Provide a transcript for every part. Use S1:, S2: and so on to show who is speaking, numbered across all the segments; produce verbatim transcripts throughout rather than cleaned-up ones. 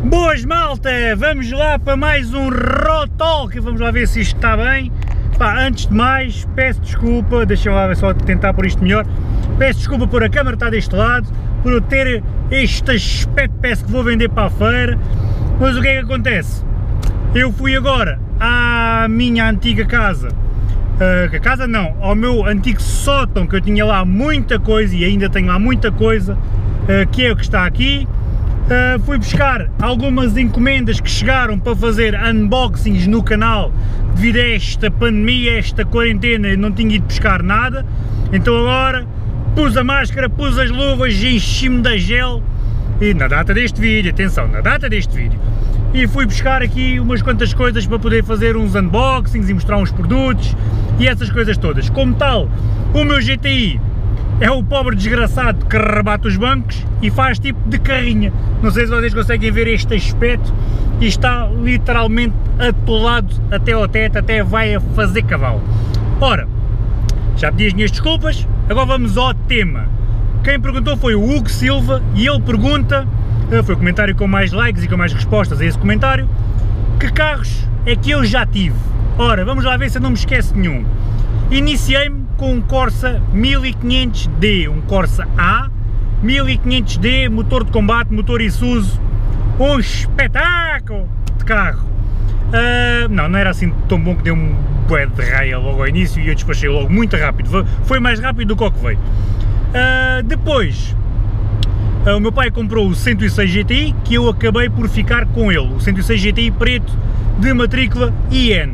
S1: Boas malta, vamos lá para mais um Road Talk, vamos lá ver se isto está bem. Pá, antes de mais, peço desculpa, deixa-me lá só tentar pôr isto melhor. Peço desculpa por a câmera estar deste lado, por eu ter este aspecto, peço que vou vender para a feira. Mas o que é que acontece? Eu fui agora à minha antiga casa, uh, a casa não, ao meu antigo sótão, que eu tinha lá muita coisa e ainda tenho lá muita coisa, uh, que é o que está aqui. Uh, fui buscar algumas encomendas que chegaram para fazer unboxings no canal. Devido a esta pandemia, esta quarentena, eu não tinha ido buscar nada, então agora pus a máscara, pus as luvas, enchi-me da gel, e na data deste vídeo, atenção, na data deste vídeo, e fui buscar aqui umas quantas coisas para poder fazer uns unboxings e mostrar uns produtos e essas coisas todas. Como tal, o meu G T I é o pobre desgraçado que rebate os bancos e faz tipo de carrinha. Não sei se vocês conseguem ver este aspecto, e está literalmente atolado até ao teto, até vai a fazer cavalo. Ora, já pedi as minhas desculpas, agora vamos ao tema. Quem perguntou foi o Hugo Silva e ele pergunta, foi o comentário com mais likes e com mais respostas a esse comentário, que carros é que eu já tive? Ora, vamos lá ver se eu não me esqueço nenhum. Iniciei-me com um Corsa mil e quinhentos D, um Corsa A, mil e quinhentos D, motor de combate, motor Isuzu, um espetáculo de carro. Uh, não, não era assim tão bom que deu um bué de raia logo ao início e eu despachei logo muito rápido, foi mais rápido do que o que veio. Uh, depois, uh, o meu pai comprou o cento e seis G T I, que eu acabei por ficar com ele, o cento e seis G T I preto de matrícula I N.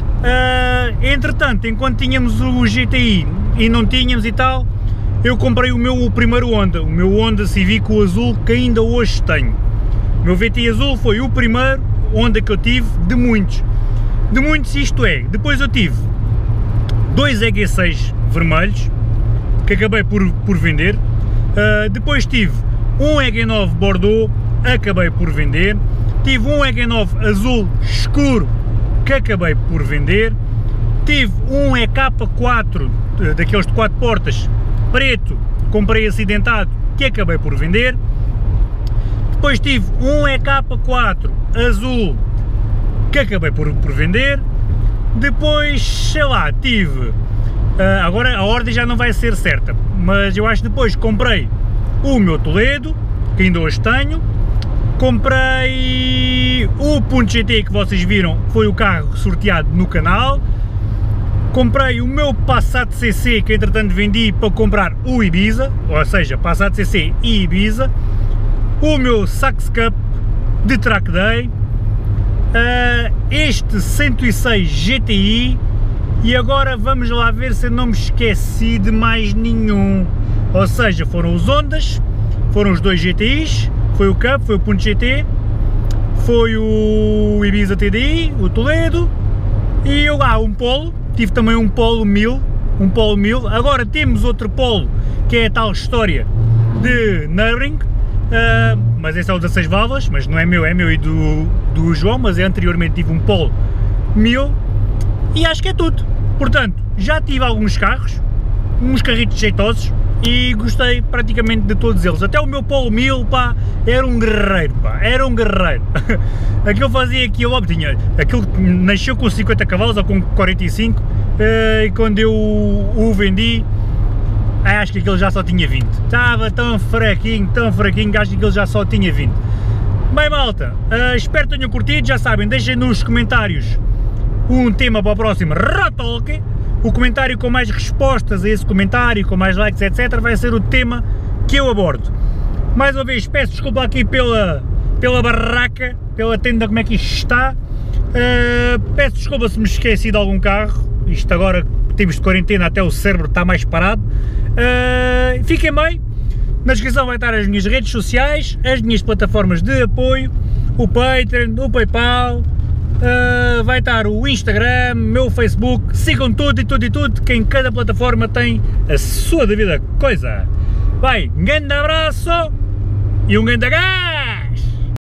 S1: Uh, entretanto, enquanto tínhamos o G T I e não tínhamos e tal, eu comprei o meu o primeiro Honda, o meu Honda Civic azul, que ainda hoje tenho. O meu V T I azul foi o primeiro Honda que eu tive de muitos, de muitos isto é, depois eu tive dois E G seis vermelhos, que acabei por, por vender, uh, depois tive um E G nove Bordeaux, acabei por vender, tive um E G nove azul escuro, que acabei por vender, tive um E K quatro, daqueles de quatro portas, preto, comprei acidentado, que acabei por vender, depois tive um E K quatro azul, que acabei por, por vender, depois, sei lá, tive, uh, agora a ordem já não vai ser certa, mas eu acho que depois comprei o meu Toledo, que ainda hoje tenho, comprei o Punto G T que vocês viram, foi o carro sorteado no canal, comprei o meu Passat C C, que entretanto vendi para comprar o Ibiza, ou seja, Passat C C e Ibiza, o meu Sax Cup de Track Day, uh, este cento e seis G T I, e agora vamos lá ver se eu não me esqueci de mais nenhum, ou seja, foram os Hondas, foram os dois G T Is, foi o Cup, foi o Punto G T, foi o Ibiza T D I, o Toledo, e eu lá ah, um Polo, tive também um Polo mil, um Polo mil, agora temos outro Polo, que é a tal história de Nürburgring, uh, mas esse é o dezasseis válvulas, mas não é meu, é meu e do, do João, mas eu anteriormente tive um Polo mil, e acho que é tudo. Portanto, já tive alguns carros, uns carritos jeitosos, e gostei praticamente de todos eles, até o meu Polo mil, pá, era um guerreiro, pá, era um guerreiro. Aquilo fazia aquilo, ó, tinha, aquilo nasceu com cinquenta cavalos ou com quarenta e cinco, e quando eu o vendi, acho que aquilo já só tinha vinte, estava tão fraquinho, tão fraquinho, acho que aquilo já só tinha vinte. Bem malta, uh, espero que tenham curtido, já sabem, deixem nos comentários um tema para o próximo Road Talk. O comentário com mais respostas a esse comentário, com mais likes, etcétera, vai ser o tema que eu abordo. Mais uma vez, peço desculpa aqui pela, pela barraca, pela tenda, como é que isto está. Uh, peço desculpa se me esqueci de algum carro, isto agora, tempos de quarentena, até o cérebro está mais parado. Uh, fiquem bem, na descrição vai estar as minhas redes sociais, as minhas plataformas de apoio, o Patreon, o PayPal, Uh, vai estar o Instagram, meu Facebook, sigam tudo e tudo e tudo, que em cada plataforma tem a sua devida coisa. Vai, um grande abraço e um grande gás!